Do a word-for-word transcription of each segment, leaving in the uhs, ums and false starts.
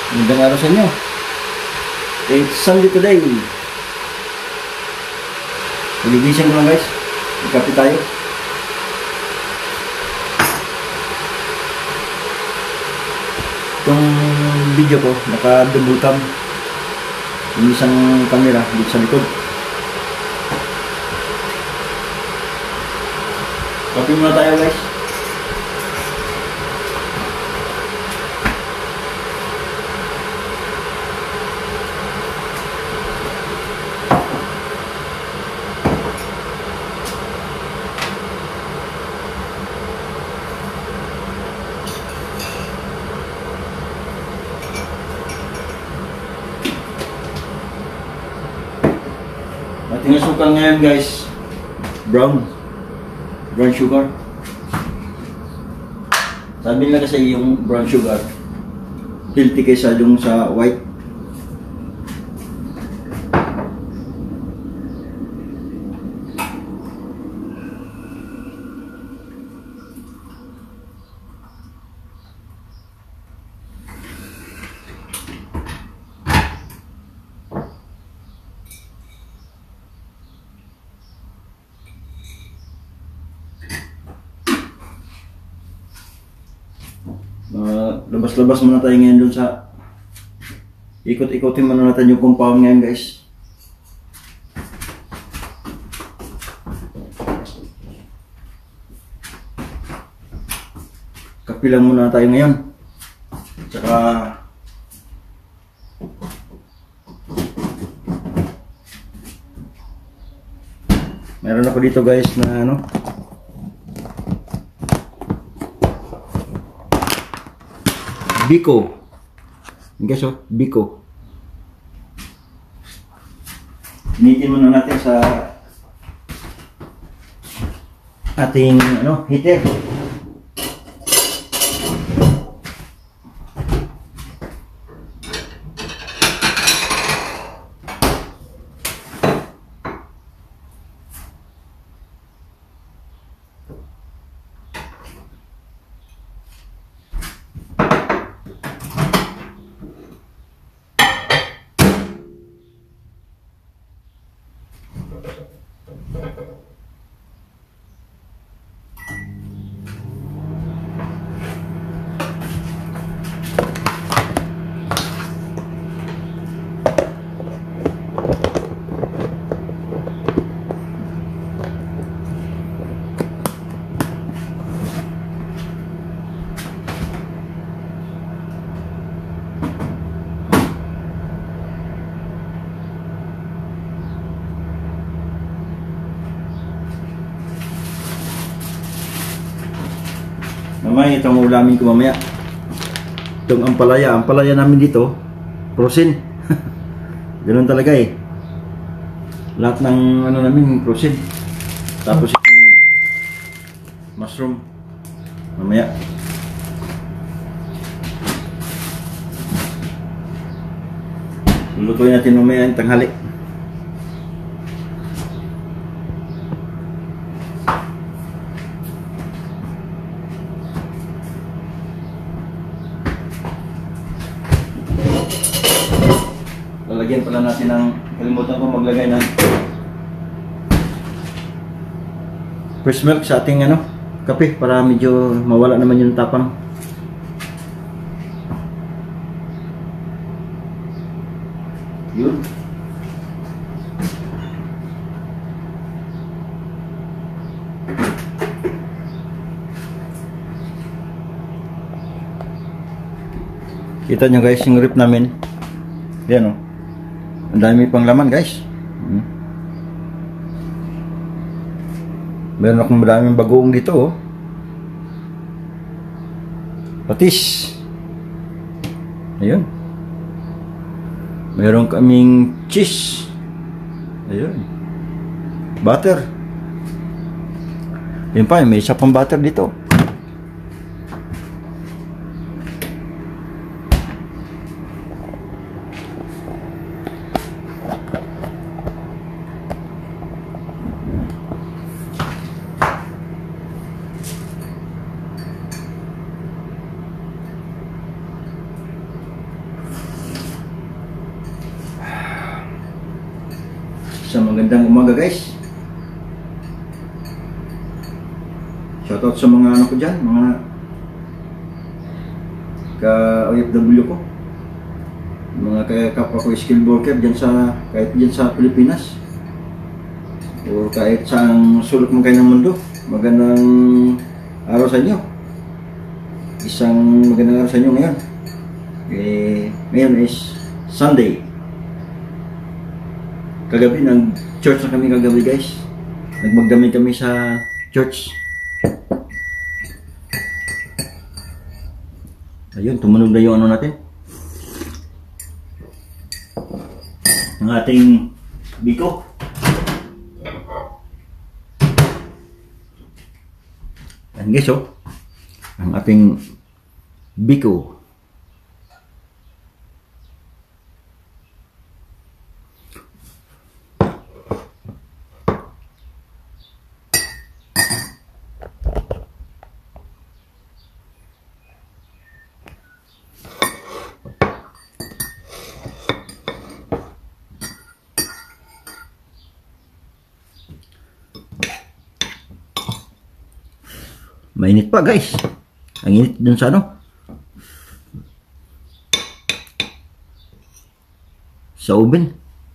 Magandang araw sa inyo. It's Sunday today. Magigising ko lang guys. Magkape tayo. Itong video ko, naka-dumbutam yung isang camera dito sa likod. Kape muna tayo guys. Ating asukal ngayon guys, brown brown sugar. Sabi nila kasi yung brown sugar healthy kaysa yung sa white. Uh, labas-labas muna tayo ngayon dun sa ikot-ikotin muna natin yung compound ngayon guys. Kapilang muna tayo ngayon. Tsaka meron ako dito guys na ano, Biko. Guys, oh, Biko. Initin muna natin sa ating ano, heater. Mamaya itong ulamin ko mamaya. Itong ampalaya. Ampalaya namin dito, frozen. Ganun talaga eh. Lahat ng ano namin, frozen. Tapos itong mushroom. Mamaya. Lulutuin natin mamaya yung tanghali. Lalagyan pala natin ng, kalimutan ko maglagay ng fresh milk sa ating ano, kape para medyo mawala naman yung tapang. Yun. Kita nyo guys yung rip namin. Yan o. Oh. Ang dami pang laman guys. Hmm. Meron akong maraming bagoong dito oh. Patis. Ayun. Meron kaming cheese. Ayun. Butter. Yun pa, may isa pang butter dito. Sa magandang umaga guys. Shoutout sa mga ano ko dyan, mga ka-O F W ko, mga kapwa ko skilled worker dyan sa, kahit dyan sa Pilipinas o kahit saang sulok mo kayo ng mundo. Magandang araw sa inyo. Isang magandang araw sa inyo ngayon. Eh, ngayon is Sunday. Kagabi nag-church na kami kagabi guys. Nagmagdamig kami sa church. Ayun, tumunog na yung ano natin. Ang ating biko. Ayan guys, oh. Ang ating biko. Mainit pa guys. Ang init dun sa ano, sa oven.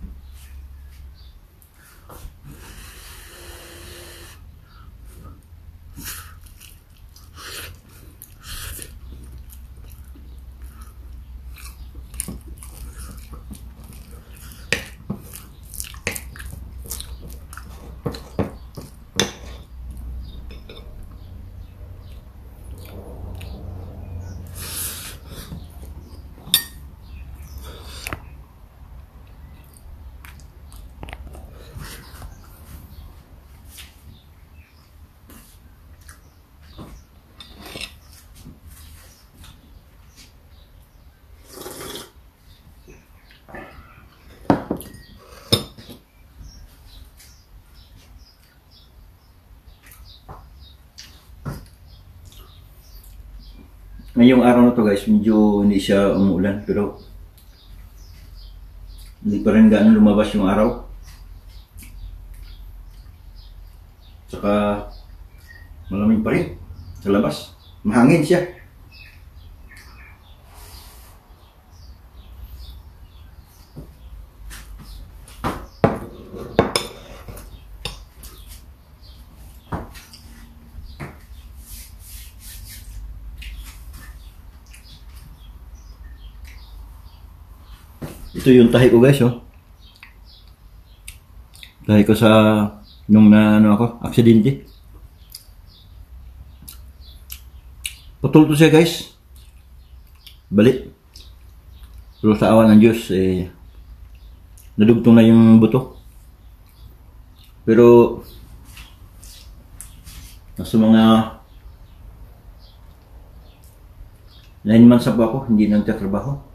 Ngayong araw na to guys, medyo hindi siya umuulan, pero hindi pa rin gaano lumabas yung araw. Saka malamig pa rin sa labas. Mahangin siya. Ito yung tahi ko guys, oh. Tahi ko sa nung na ano ako, aksidente. Putol to siya guys. Balik. Pero sa awa ng Diyos, eh, nadugtong na yung buto. Pero nasa mga nine months na po ako, hindi nagtatrabaho.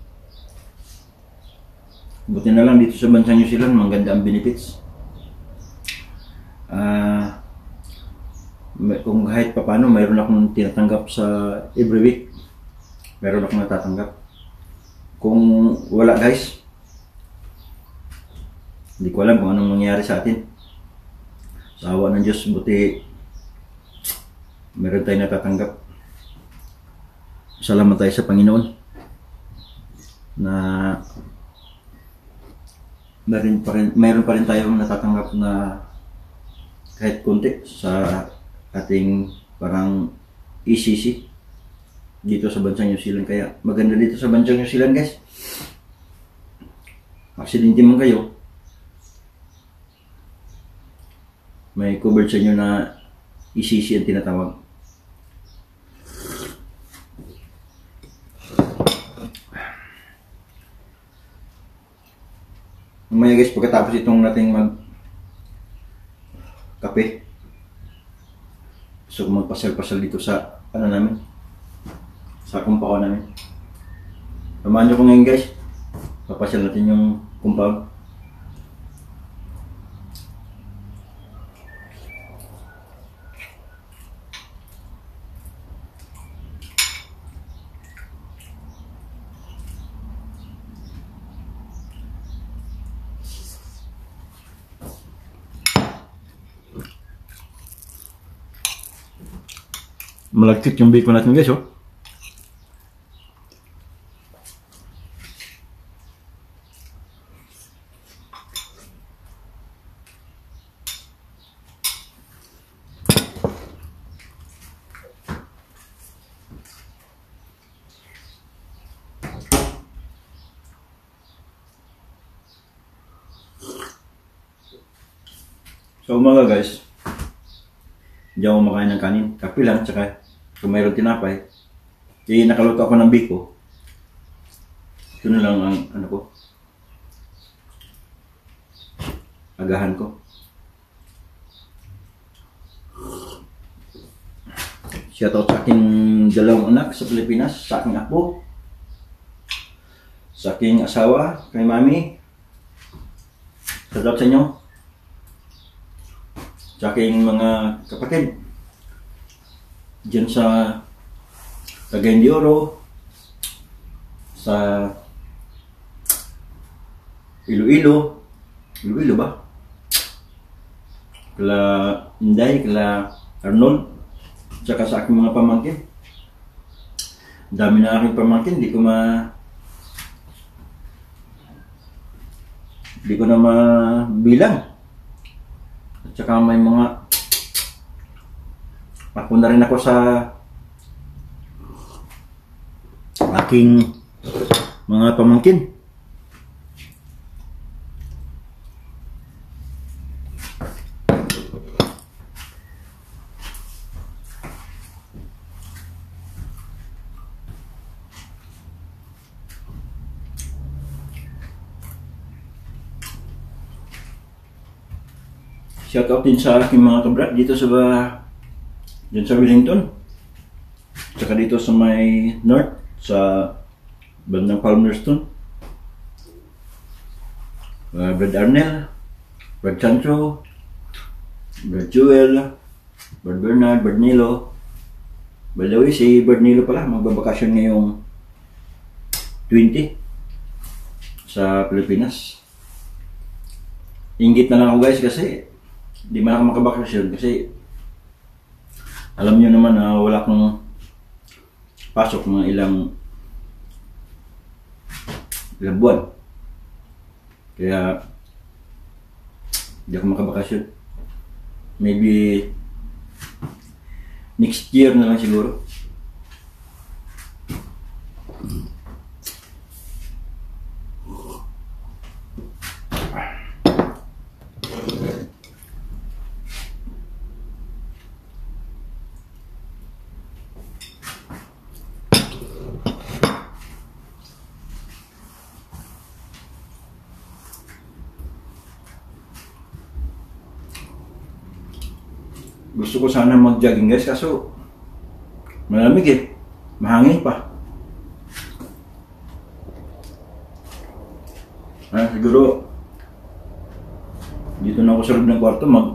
Buti na lang dito sa bansang New Zealand, maganda ang benefits. Uh, kung kahit pa paano, mayroon akong tinatanggap sa every week. Mayroon akong natatanggap. Kung wala guys, hindi ko alam kung anong mangyayari sa atin. Sa awa ng Diyos, buti mayroon tayong natatanggap. Salamat tayo sa Panginoon na meron pa rin, meron pa rin tayong natatanggap na kahit konti sa ating parang E C C dito sa bansang New Zealand. Kaya maganda dito sa bansang New Zealand guys. Aksidente man kayo, may covered sa inyo na E C C ang tinatawag. Mamaya guys, pagkatapos itong nating mag kape, so magpasal-pasal dito sa ano namin, sa compound namin. Samahan nyo ko ngayon guys, papasal natin yung compound. Malagkit yung bacon natin guys, oh. So umaga guys, hindi ako makain ng kanin. Kape lang, tsaka kung mayroon tinapay. Kaya nakaluto ako ng biko. Ito na lang ang ano ko, agahan ko. Shoutout sa aking dalawang anak sa Pilipinas, sa aking apo, sa aking asawa, kay mami. Shoutout sa inyo. Sa aking mga kapatid dyan sa Cagayan de Oro, sa Iloilo, Iloilo ba? Kala Inday, kala Arnold, tsaka sa aking mga pamangkin. Dami na aking pamangkin, di ko ma di ko na mabilang. At saka may mga ako na rin ako sa aking mga pamangkin. Shoutout din sa aking mga kabrat dito sa dyan sa Wellington, tsaka dito sa may north sa bandang Palmerston. uh, Brad Arnel, Brad Sancho, Brad Joel, Brad Bernard, Brad Nilo. By the way, si Brad Nilo pala magbabakasyon ngayong twenty sa Pilipinas. Inggit na lang ako guys kasi di man ako makabakasyon kasi alam nyo naman na uh, wala akong pasok mga ilang ilang buwan. Kaya hindi ako makabakasyon. Maybe next year na lang siguro. Gusto ko sana mag-jogging guys, kaso malamig eh, mahangin pa. Ah, siguro dito na ako sa loob ng kwarto mag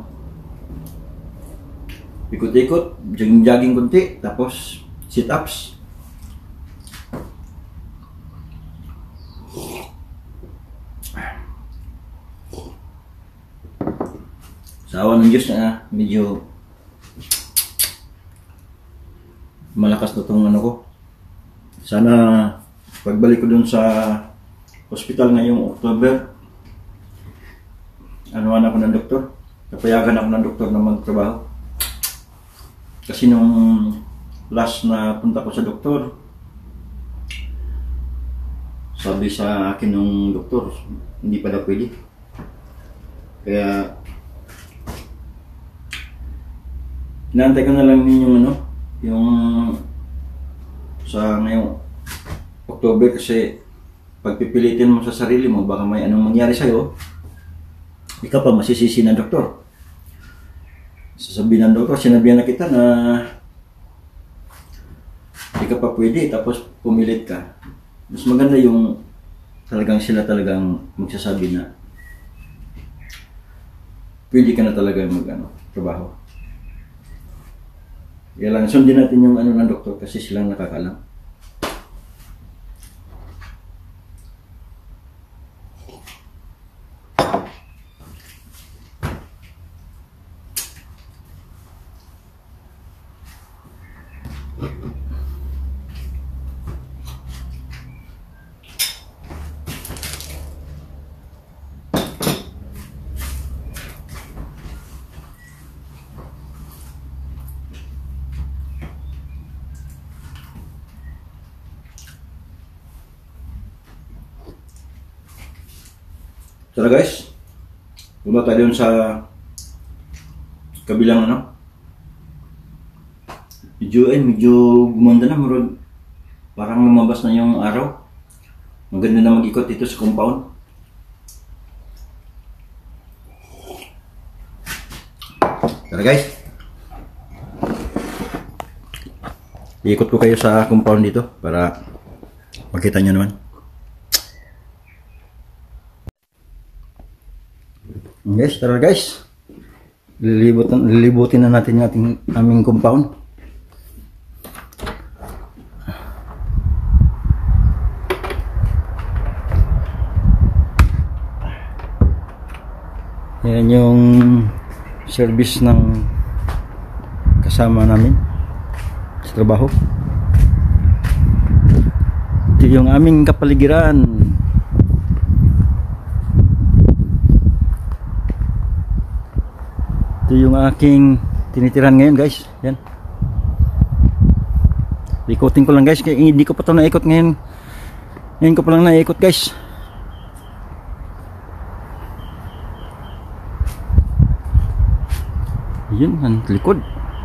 ikot-ikot, jogging-jogging kunti, tapos sit-ups. Sa awa ng Diyos na medyo malakas na itong ano ko. Sana pagbalik ko dun sa hospital ngayong October, anuhan ako ng doktor, napayagan ako ng doktor na magtrabaho. Kasi nung last na punta ko sa doktor, sabi sa akin nung doktor, hindi pa daw pwede. Kaya inaantay ko na lang yung ano, yung sa ngayong October, kasi pagpipilitin mo sa sarili mo, baka may anong mangyari sa'yo, ikaw pa masisisi ng doktor. Sasabihin ng doktor, sinabihan na kita na hindi ka pa pwede, tapos pumilit ka. Mas maganda yung talagang sila talagang magsasabi na pwede ka na talaga mag ano, trabaho. Kaya lang, sundin natin yung ano ng doktor kasi silang nakakalam. Tara guys, punta tayo dun sa kabilang ano. Medyo eh, medyo gumanda na, marun. Parang lumabas na yung araw. Maganda na mag-ikot dito sa compound. Tara guys, iikot ko kayo sa compound dito para makita nyo naman. Guys, tara guys, lilibutin, lilibutin na natin yung ating aming compound. Yan yung service ng kasama namin sa trabaho. Ito yung aming kapaligiran. Ito yung aking tinitiran ngayon guys. Yan. Ikotin ko lang guys, kaya hindi ko pa ito naikot ngayon. Ngayon ko pa lang naikot guys. Yun, ang likod.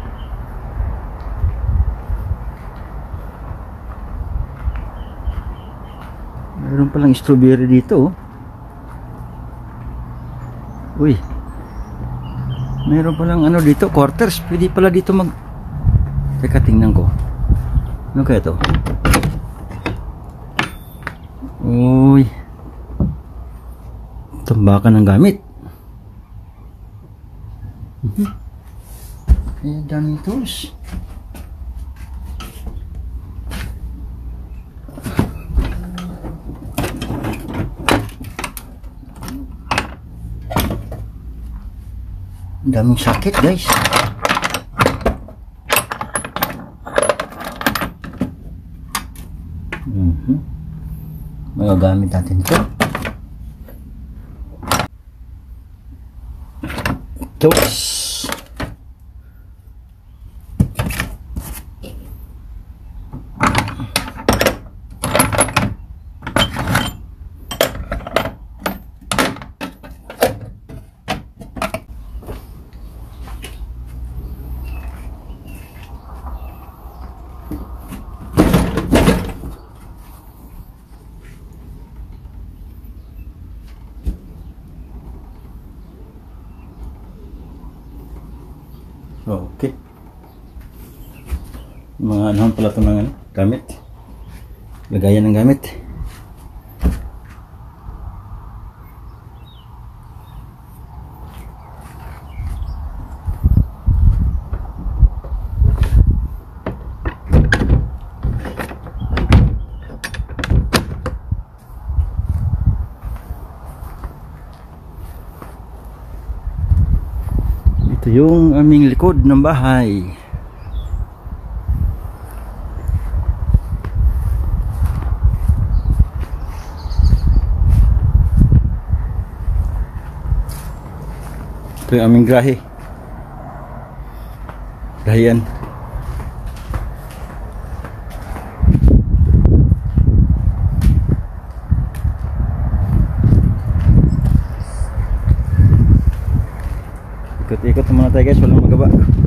Meron palang strawberry dito. Uy, meron palang ano dito, quarters. Pwede pala dito mag... Teka, tingnan ko. Ano kaya to? Uy, tambakan ng gamit. Mhm. Ayan, daming tools. Daming sakit guys. Mhm. Magagamit natin ito. Tools. Okay. Mga anuhan pala ito ng ano, gamit. Lagayan ng gamit. Ito yung aming likod ng bahay. Ito yung aming grahe. Grahian. Ikot-ikot muna tayo guys, walang magaba.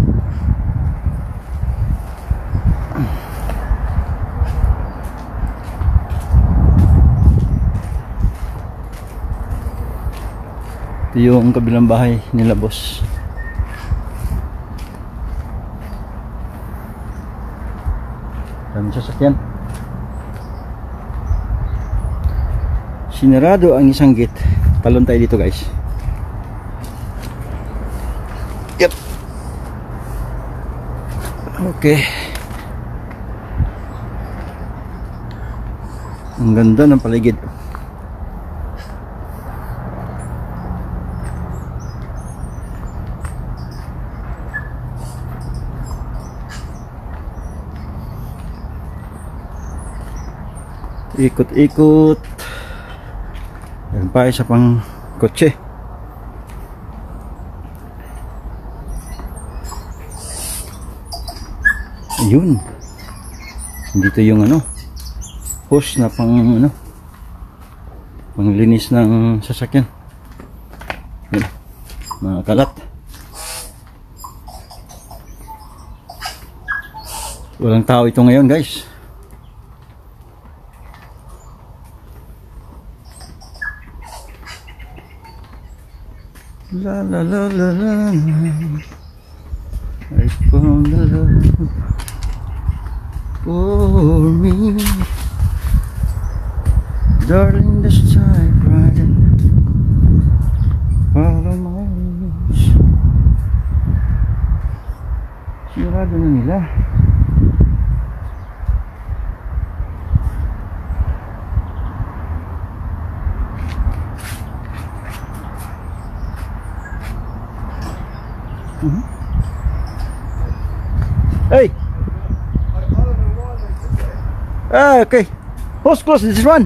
Ito yung kabilang bahay nila boss. Daming sasakyan. Sinarado ang isang gate. Talon tayo dito guys. Yep. Okay. Ang ganda ng paligid. Ikot-ikot. Yan pa isa pang kotse. Ayun. Dito yung ano, hose na pang ano, panglinis ng sasakyan. mga kalat. Walang tao ito ngayon, guys. La la la la la, I found the love for me, darling, the sky brighten, follow my wish. Sigurado na nila. Mm-hmm. Hey! Ah, okay. Who's close this one?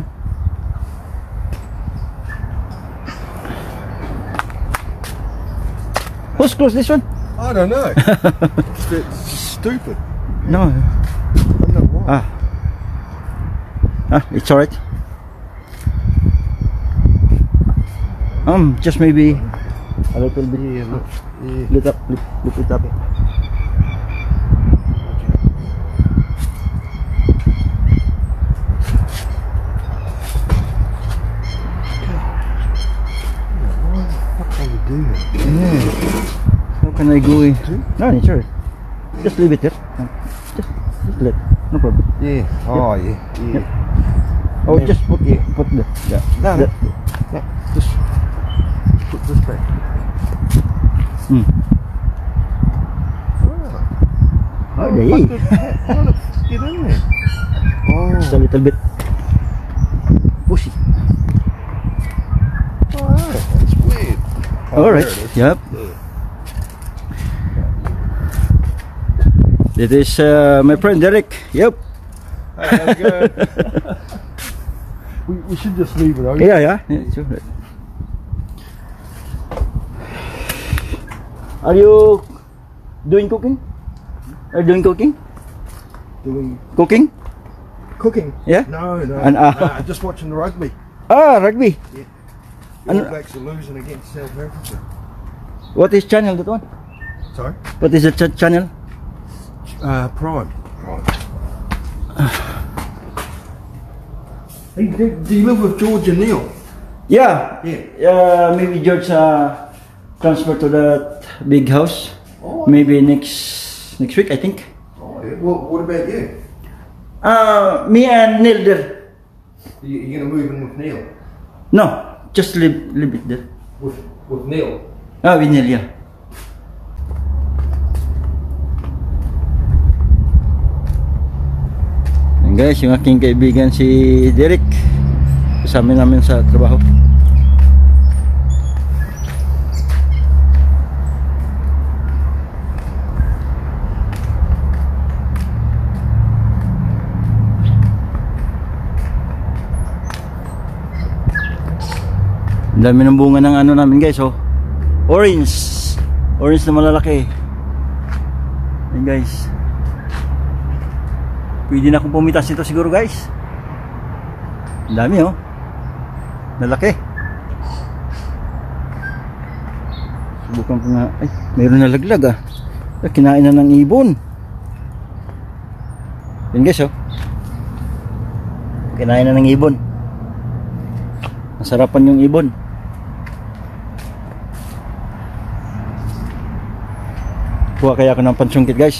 Who's close this one? I don't know. It's stupid. No. I don't know why. Ah. Ah, it's alright. Um, just maybe a little bit. Yeah, look. Yeah. Lift up, lift, lift it up. Yeah. How can I go in? No, it's alright. Just leave it there. Just, just let. No problem. Yeah. Oh, yeah. Yeah. Yeah. Oh, Yeah. just put, Yeah. put the. Yeah. No, no. That. No, just put this back. Hmm. Oh, Oh, there fuck you. it. How the fuck get in there? Just a Oh, little bit. Push it. oh, that's weird. Oh, Alright. there it is. Yep. Yeah. It is uh, my friend Derek. Yep. Hey, how's it going? we, we should just leave it open. Yeah, yeah. Yeah, it's alright. Are you doing cooking? Are you doing cooking? Doing Cooking? cooking? Yeah? No, no. And, uh, Nah, just watching the rugby. Ah, rugby. The And- All Blacks are losing against South Africa. What is channel that one? Sorry? What is the ch channel? Uh, Prime. Prime. Hey, do, do you live with George and Neil? Yeah. Yeah. Uh, maybe George uh, transfer to that big house. Oh, Maybe next next week, I think. oh yeah. Well, what about you? Uh, me and Neil there. You, you're going to move in with Neil? No, just leave, leave it there. With, with Neil? Ah, with Neil, yeah. Yan guys, yung aking kaibigan si Derek. Kasama namin sa trabaho. Ang dami ng bunga ng ano namin guys, oh. Orange. Orange na malalaki. Yan guys. Pwede na akong pumitas nito siguro guys. Ang dami, oh. Nalaki. Subukan ko nga. Ay, mayroon na laglag ah. Ay, kinain na ng ibon. Yan guys, oh. Kinain na ng ibon. Masarapan yung ibon. Kuha kaya ako ng pansungkit guys.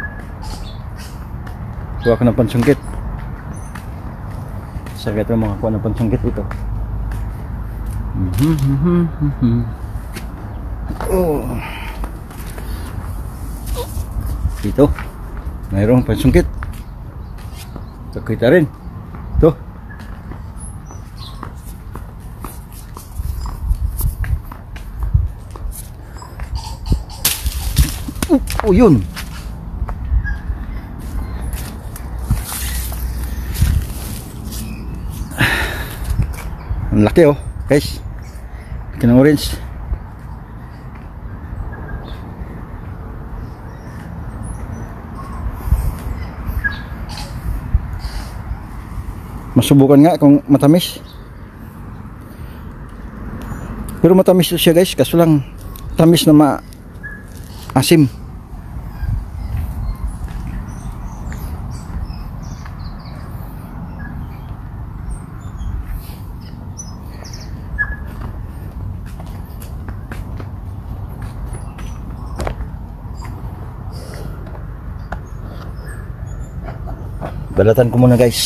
Kuha ako ng pansungkit. Sakit ito makakuha ng pansungkit ito. Oh. Ito. Mayroong pansungkit. Ito kita rin. Ito. Oh, yun. Ang laki oh, guys. Laki ng orange. Masubukan nga kung matamis. Pero matamis siya guys, kaso lang tamis na maasim. Balatan ko muna guys.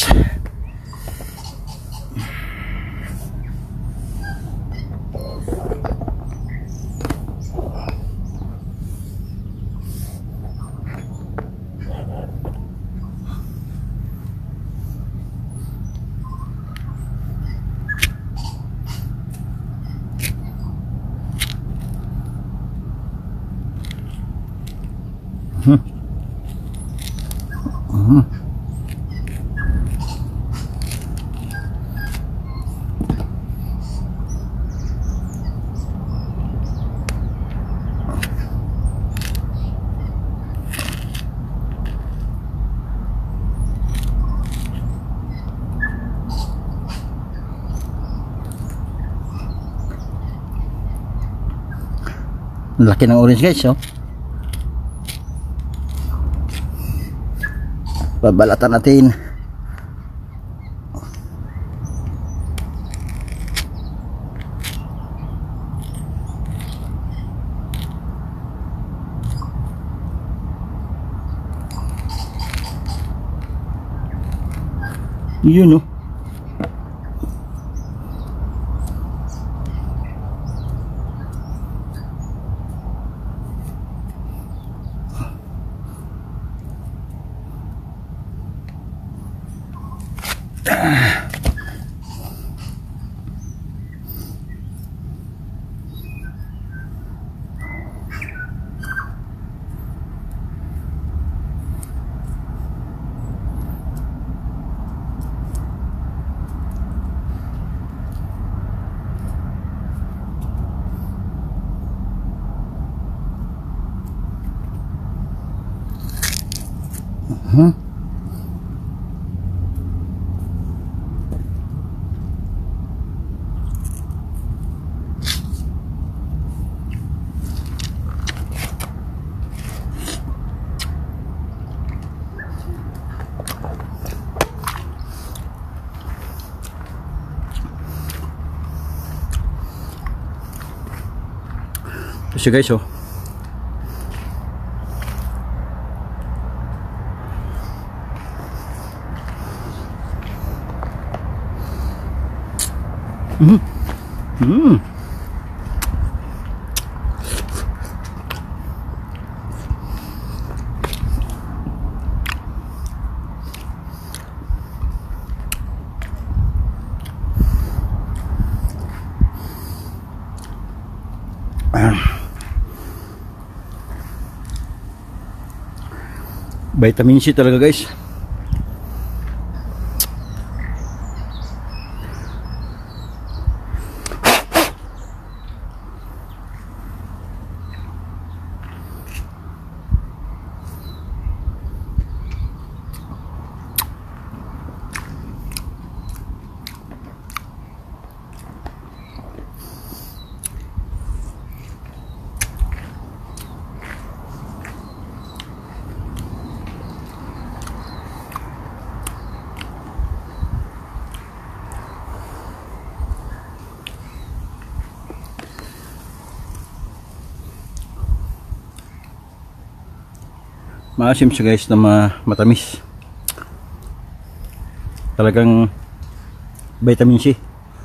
Hmm. Hmm. Laki ng orange guys, oh. Babalatan natin. Yun, oh. Hmm. Ito guys, oh. Mm. Mm. Ah. Vitamin C talaga guys. Maasim siya guys na ma matamis. Talagang vitamin C.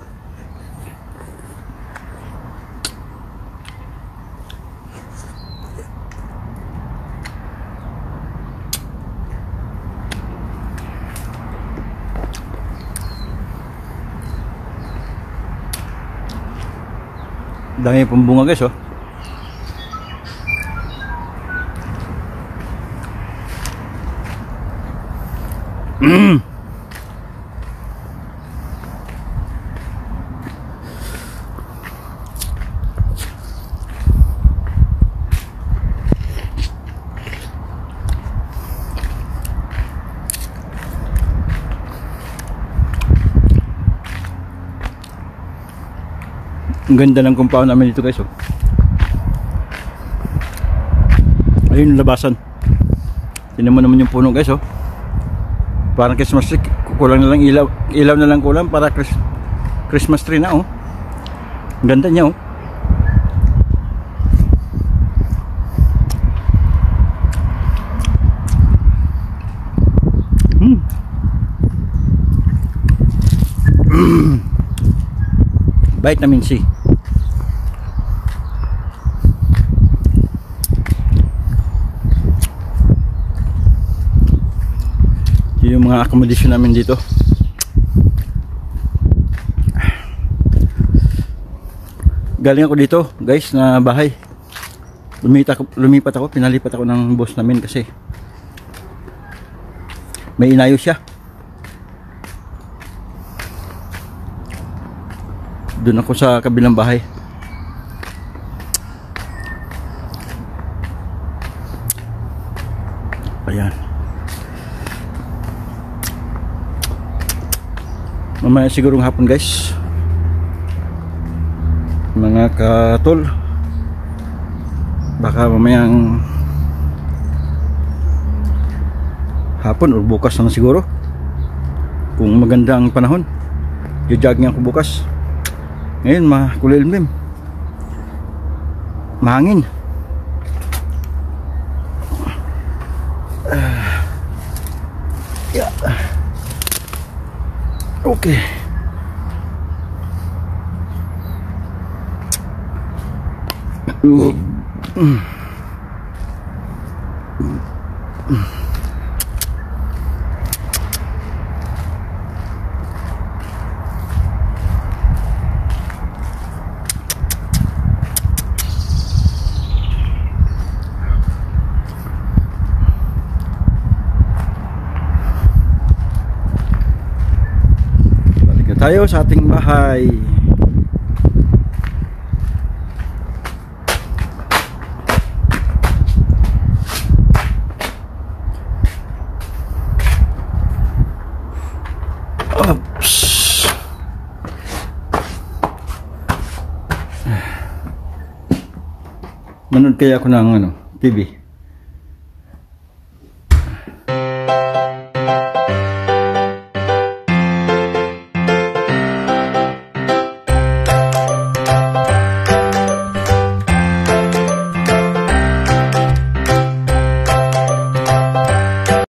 Dami pong bunga guys, oh. Mm. Ang ganda ng compound namin dito guys, oh. Ayun yung labasan. Tingnan mo naman yung puno guys, oh. Parang Christmas tree. Kulang na lang ilaw. Ilaw na lang kulang para Chris, Christmas tree na, oh. Ang ganda niya, oh. Hmm. Vitamin C. Yung mga accommodation namin dito. Galing ako dito guys na bahay. Lumipat ako, lumipat ako, pinalipat ako ng boss namin kasi may inayos siya. Doon ako sa kabilang bahay. Ayan. Mamaya sigurong hapon guys, mga katol, baka mamayang hapon o bukas na siguro kung magandang panahon. Jojogging ako bukas. Ngayon makulimlim, mahangin. uh, yeah. Okay. Uh. Mm. Mm. Tayo sa ating bahay. Oops. Manood kaya ako ng ano, T V.